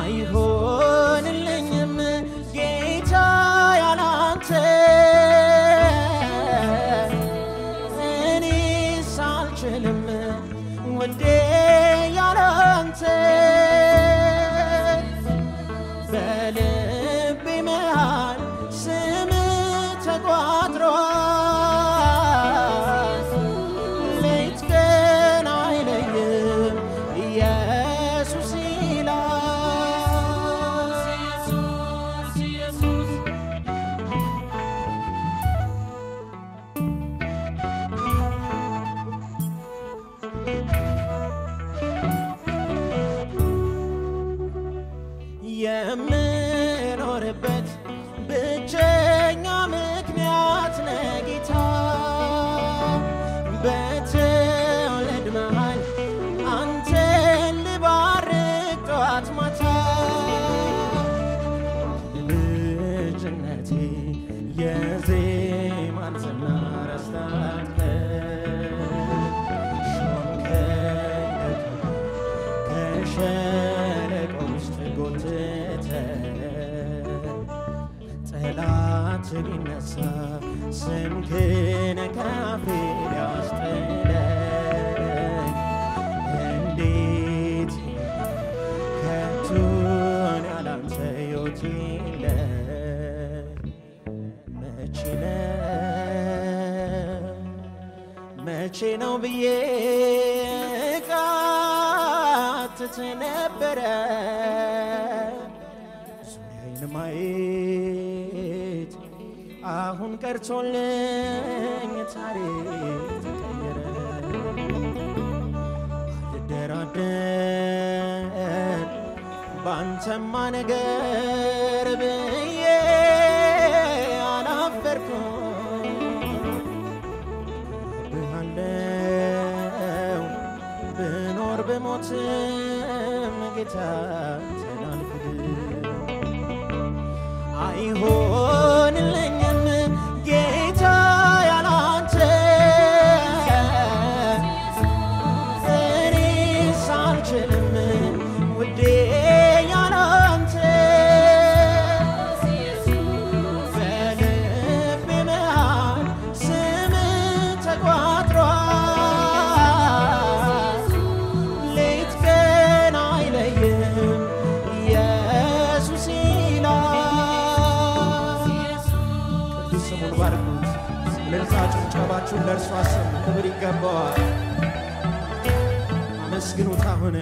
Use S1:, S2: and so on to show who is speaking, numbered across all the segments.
S1: አይሆንልኝም ጌታ ያላንተ እኔ ሳልችልም ውዴ ያላንተ በልቤ መሃል ስም ተቋጥሯል ሌት ቀን አይለይም ኢየሱስ ይላል የምኖርበት ብቸኛ ምክንያት ነህ ጌታ በትውልድ መሃል አንተን ልባርክ ጠዋት ማታ ልጅነቴ የዜማን ዝና ረስታለህ ከሸለቆ ውስጥ ጎትተህ ጠላት ቢነሳ ስምህን ካፌ ሊያስጥለኝ እንዴት ከቶን ያላንተ ሕይወት የለም መቼ ነው ብዬ ቃትት ነበረ ዙሪያዬን ማየት አሁን ቀርቶልኝ ታሪክ ተቀየረ አልደራደር ባንተማ ነገር ብዬ አላፈርኩም ብሃለው ብኖር ብሞትም ጌታ ተናልኩድ አይሆንልኝም ጌታ ያላንተ እኔ ሳልችልም ውዴ ያላንተ በልቤ መሃል ስም ተቋጥሯል ሌት ቀን አይለይም ኢየሱስ ይላል ቅዱስ ስሙን ባርኩት እልልታ ጭብጨባችሁን ለእርሱ አሰሙ ክብር ይገባዋል አመስግኑት አሁን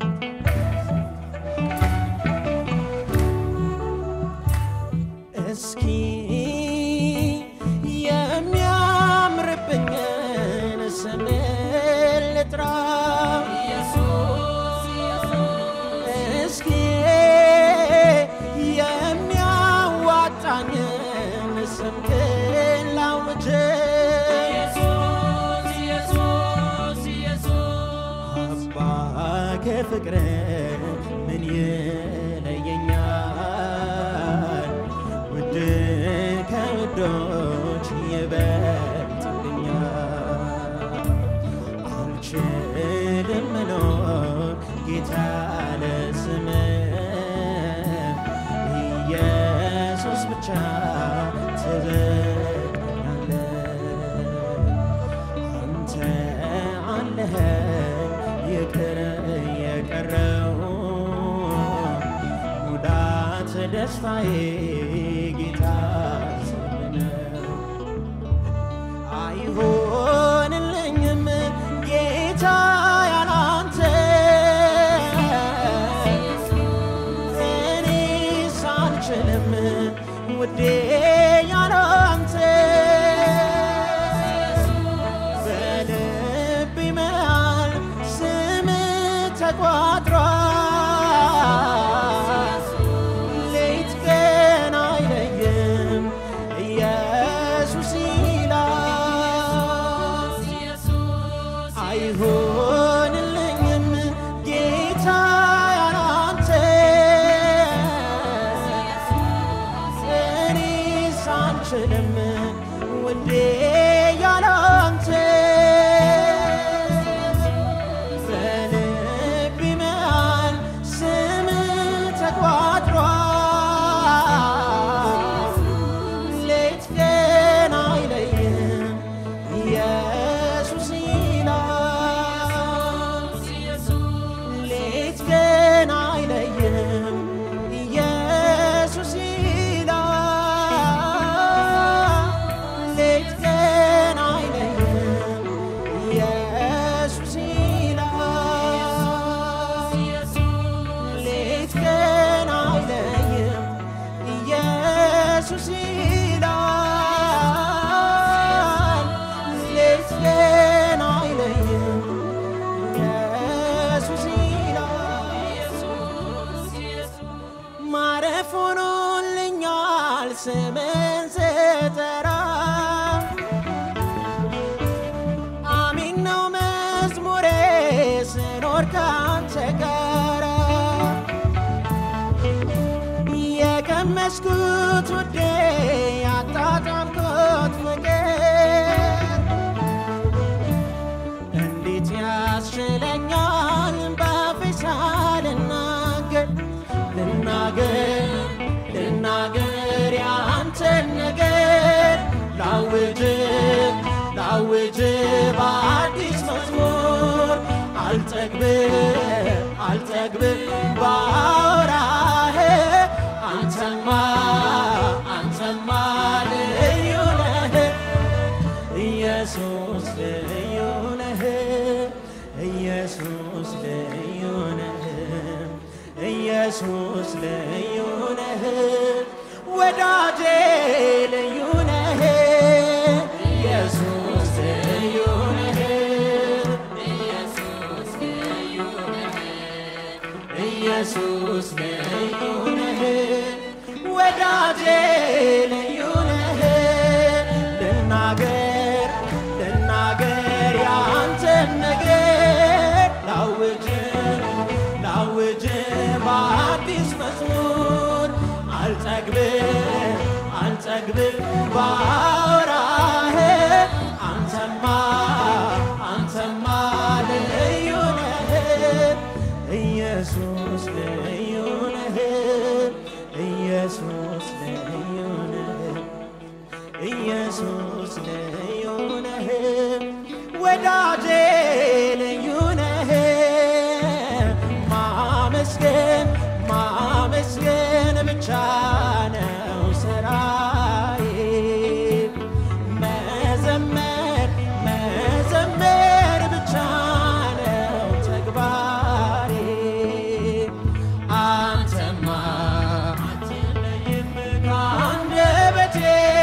S1: እስኪ የሚያምርብኝን ስም ልጥራ እስኪ የሚያዋጣኝን ስም ላውጅ አባ ከፍቅር ምን ይለየኛል ውድ ከውዶች ይበልጥልኛል አልችልም መኖር ጌታ ለስምህ ኢየሱስ ብቻ ትበቃኛለህ አንተ አለኸኝ ይቅር የቀረው ሙዳት ደስታዬ ጌታ ስምህ አይሆንልኝም ጌታ ያላንተ እኔ ሳልችልም ውዴ ያላንተ በልቤ መሃል ስም ተቋጥሯል ሌት ቀን አይለይም ስምን ስጠራ አሜን ነው መዝሙሬ ስኖር ካንተ ጋር የቀመስኩት ውዴ ያጣጣምኩት ፍቅር እንዴት ያስችለኛል ባፌ ሳልናገር ልናገር ያንተን ነገር ላውጅ በአዲስ መዝሙር አልጠግብ ባወራህ አንተማ ልዩ ነህ ኢየሱስ ልዩ ነህ ኢየሱስ ልዩ ነህ ኢየሱስ ልዩ ነህ ወዳጄ ልዩ ነህ ኢየሱስ ልዩ ነህ ኢየሱስ ልዩ ነህ ወዳጄ ልዩ ነህ ልናገር ያንተን ነገር ላውጅ በአዲስ መዝሙር አልጠግብ ባወራህ አንተማ ልዩ ነህ ኢየሱስ ልዩ ነህ ኢየሱስ ልዩ ነህ ኢየሱስ ልዩ ነህ ወዳጄ ልዩ ነህ ማመስገን ብቻ ነው ስራዬ መዘመር ብቻ ነው ተግባሬ አንተማ አትለይም ከአንደበቴ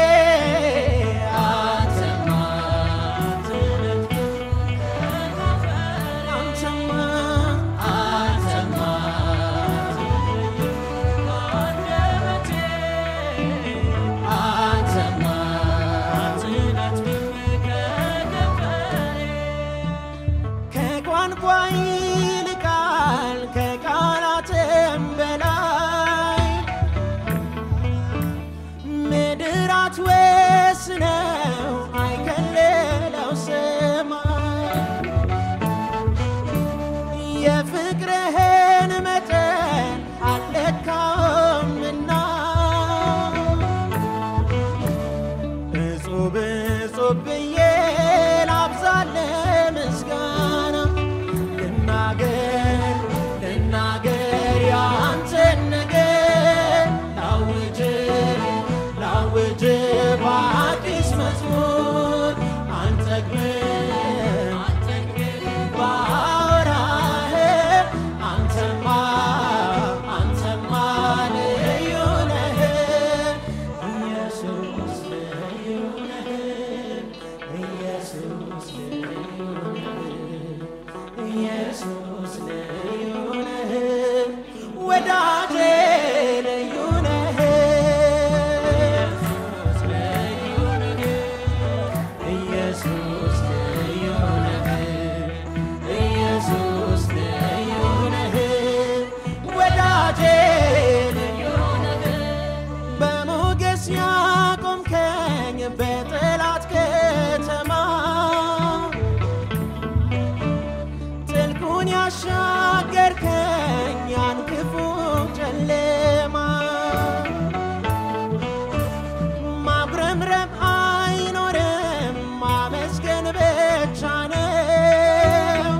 S1: አንተማ ከቋንቋ ይልቃል ከቃላትም በላይ ምድር አትወስነው አይከልለው ሰማይ የፍቅርህን መጠን አልለካውምና እጹብ ብዬ ላብዛልህ ምስጋና ልናገር ያንተን ነገር ላውጅ በአዲስ መዝሙር አልጠግብ ባወራህ አንተማ ልዩ ነህ ኢየሱስ ልዩ ነህ ኢየሱስ ልዩ ነህ ኢየሱስ ልዩ ነህ ወዳጄ ልዩ ነህ ኢየሱስ ልዩ ነህ ኢየሱስ ልዩ ነህ ወዳጄ ልዩ ነህ በሞገስ ያቆምከኝ በጠላት ከተማ ጥልቁን ያሻገርከኝ ያን ክፉ ጨለማ ማጉረምረም አይኖርም ማመስገን ብቻ ነው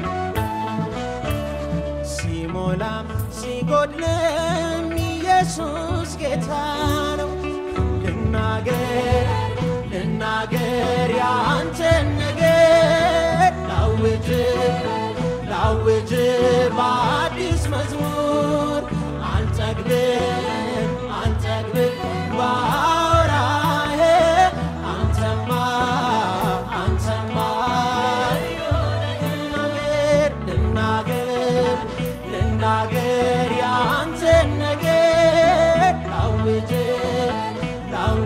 S1: ሲሞላም ሲጎድልም ኢየሱስ ጌታ ነው ልናገር ያንተን ነገር ላውጅ በአዲስ መዝሙር አልጠግብ ባወራህ አንተማ ልናገር ያንተን ነገር ላውጅ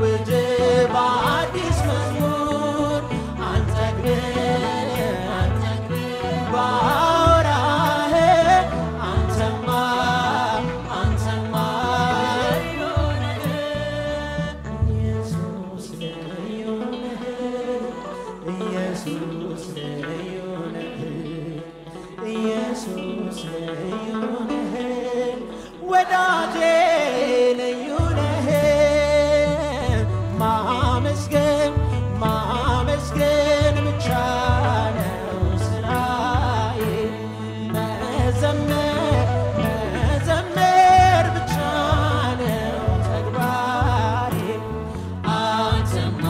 S1: ወዳጄ ልዩ ነህ ማመስገን ማመስገን ብቻ ነው ስራዬ መዘመር መዘመር ብቻ ነው ተግባሬ አንተማ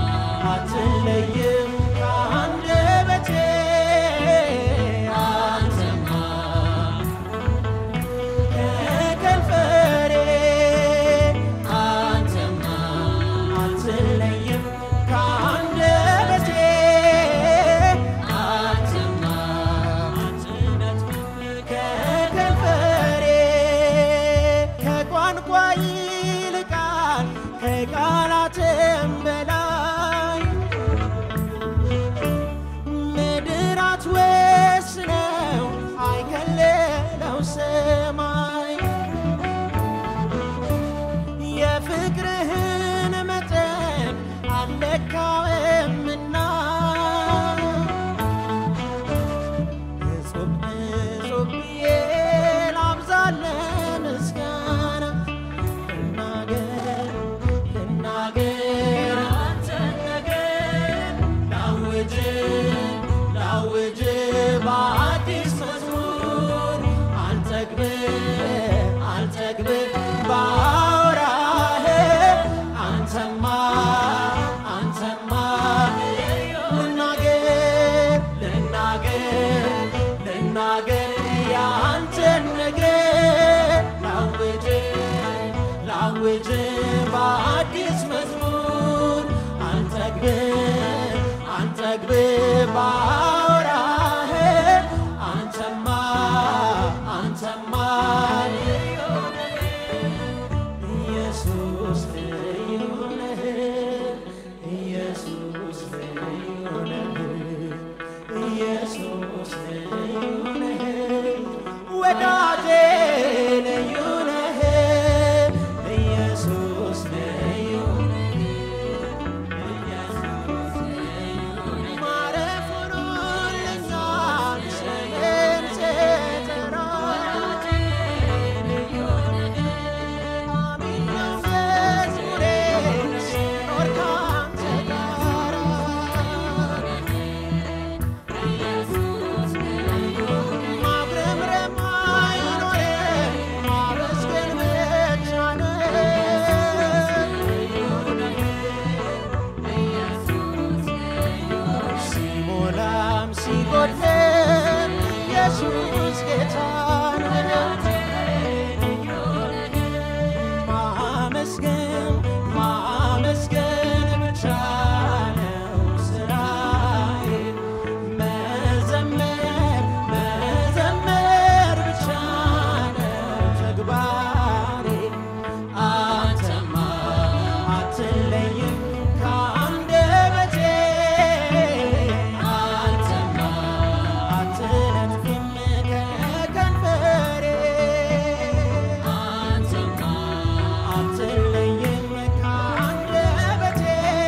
S1: አትለይም ከአንደበቴ አንተማ ከከንፈሬ አንተማ አትለይም ከአንደበቴ አንተማ አትነጥቅም ከከንፈሬ ከቋንቋ ይልቃል ከቃላትም በላይ ምድር አትወስነው አይከልለው ሰማይ የፍቅርህን መጠን አልለካውምና እጹብ እጹብ ብዬ ላብዛልህ ምስጋና ልናገር ልናገር አንተን ነገር ላውጅ ላውጅ በአዲስ መዝሙር አልጠግብህ አልጠግብህ ባወራህ አንተማ አንተማ ልናገር ልናገር ልናገር ያንተን ነገር ላውጅ ላውጅ በአዲስ መዝሙር አልጠግብህ አልጠግብህ ባወራህ አንተማ አንተማ ኢየሱስ ልዩ ነህ ኢየሱስ ልዩ ነህ ኢየሱስ ልዩ ነህ ወዳጄ ልዩ ነህ ኢየሱስ ልዩ ነህ ኢየሱስ ልዩ ነህ ማረፍ ሆኖልኛል ስምህን ስጠራ አሜን ነው መዝሙሬ ስኖር ካንተ ጋር ማጉረምረም አይኖርም ማመስገን ብቻ ነው ሲሞላም ሲጎድልም ኢየሱስ ጌታ ነው ማመስገን ማመስገን ብቻ ነው ስራዬ መዘመር መዘመር ብቻ ነው ተግባሬ አንተማ አትለይም ከአንደበቴ አንተማ አትነጥቅም ከከንፈሬ አንተማ አትለይም ከአንደበቴ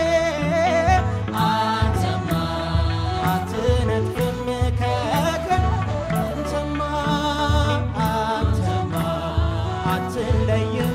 S1: አንተማ አትነጥቅም አንተማ አንተማ አትለይም